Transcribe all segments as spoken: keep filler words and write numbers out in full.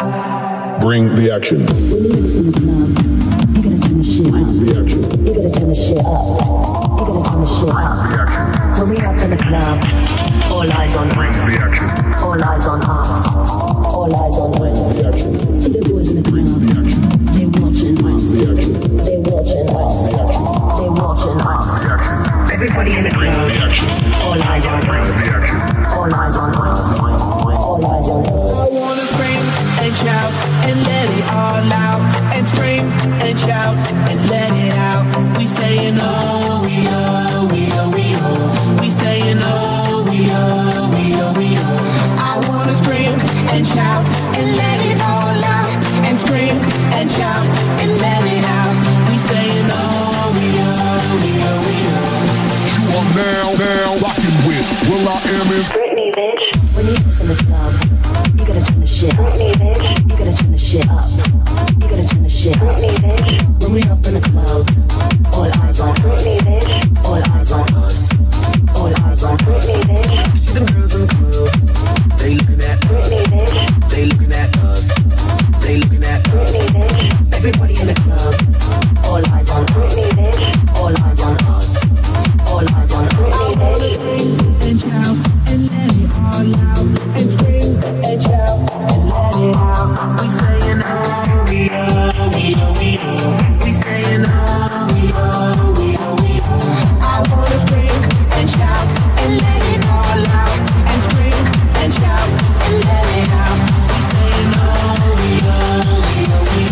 Bring the action. When the niggas in the club, you gotta turn the shit up. The action. You gotta turn the shit up. You gotta turn the shit up. The action. When we up in the club, all eyes on Bring us. the action. All eyes on us. All eyes on us. The action. See the boys in the club. The action. They watching us. The action. They watching us. The action. They watching us. The action. Everybody in the club. The action. All eyes on us. The action. All eyes on us. All eyes on us. I wanna scream and shout and let it all out. And scream and shout and let it out. We saying oh, we oh, we oh, we oh. We saying oh, we oh, we oh, we oh. I wanna scream and shout and let it all out. And scream and shout and let it out. We saying oh, we oh, we oh, we oh. You are now, now rocking with Will I Am in Britney, bitch. When you in the club, you gotta turn the shit up. Britney, bitch. You gotta turn the shit up. You gotta turn the shit up. Britney, bitch. When we up in the club, all eyes on us. Britney, bitch. All eyes on us. All eyes on us. Britney, bitch. You see them girls in the club, they looking at Britney, us. bitch. They looking at us. They looking at us. Britney, bitch. Everybody in the club, all eyes on us. Britney, bitch. All eyes on us. All eyes on us. Britney, bitch. And shout and let it all out. And scream and shout and let it out. We saying oh, we oh, we oh, we oh. We saying oh, we oh, we oh, we oh. I wanna scream and shout and let it all out. And scream and shout and let it out. We saying oh, we oh, we oh, we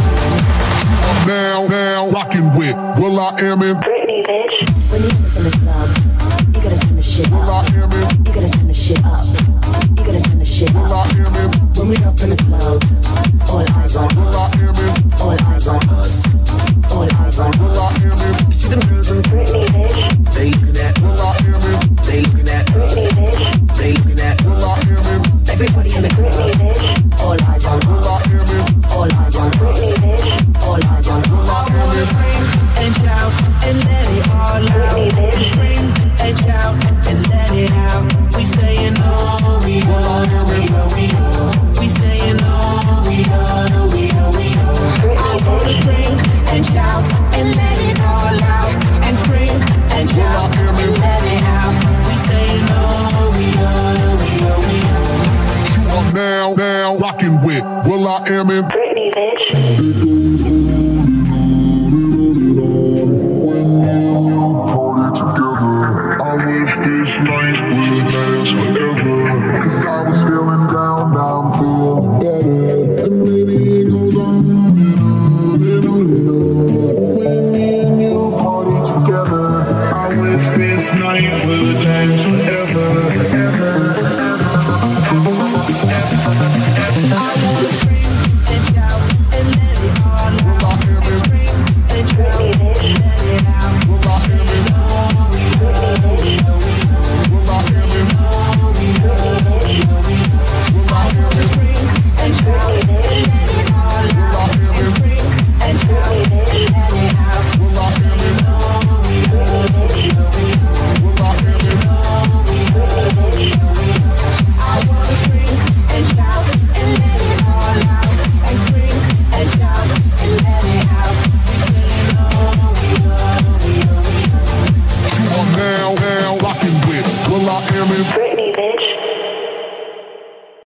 oh. now, now rocking with Will I Am in Britney, bitch. When you in the club, you gotta turn the shit Will I up. Am in You gotta turn the shit up. You gotta turn the shit Will I up. Am in When we up in the club, all eyes on Will I us. Am in All eyes on us. All eyes on Will I us. Am in You see them girls in the club, Britney, bitch. they looking at Will I us. Am in They looking at Britney, us. bitch. They looking at Will I us. Am in Everybody in the Britney, bitch. All eyes on Will I us. Am in All eyes on us. All eyes on Will us. I Am in Scream and shout and let it all out. Britney, bitch. Scream and shout and let it out. We saying oh, we oh, we oh, we oh. We saying oh, we oh, we oh, we oh. I wanna scream and shout and let it all out. And scream and shout and let it out. We saying oh, we oh, we oh, we oh. You are now, now rocking with Will I Am in Britney, bitch.